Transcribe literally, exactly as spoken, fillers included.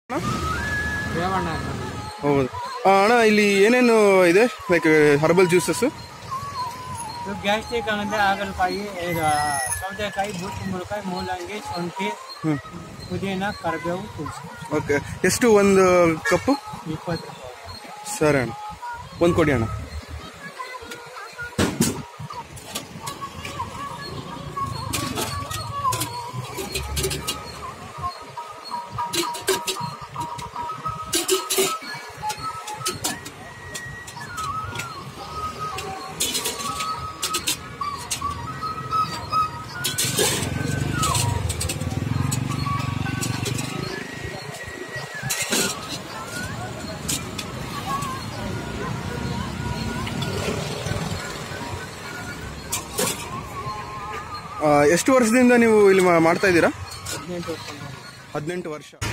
ರೇವಣ್ಣ. ಹೌದು ಅಣ್ಣ, ಇಲ್ಲಿ ಏನೇನು ಇದೆ ಲೈಕ್ ಹರ್ಬಲ್ ಜ್ಯೂಸಸ್? ಗ್ಯಾಸ್ಟ್ರಿಕ್ ಅಂದರೆ ಹಾಗಲಕಾಯಿ, ಸೌತೆಕಾಯಿ, ಬೂದುಗುಂಬಳಕಾಯಿ, ಮೂಲಂಗಿ, ಶುಂಠಿ, ಪುದೀನ, ಕರಿಬೇವು, ತುಳಸಿ. ಓಕೆ, ಎಷ್ಟು ಒಂದು ಕಪ್ಪು? ಇಪ್ಪತ್ತು ರೂಪಾಯಿ. ಸರಿ ಅಣ್ಣ, ಒಂದು ಕೊಡಿ ಅಣ್ಣ. ಎಷ್ಟು ವರ್ಷದಿಂದ ನೀವು ಇಲ್ಲಿ ಮಾಡ್ತಾ ಇದ್ದೀರಾ? ಹದಿನೆಂಟು ವರ್ಷ. ಹದಿನೆಂಟು ವರ್ಷ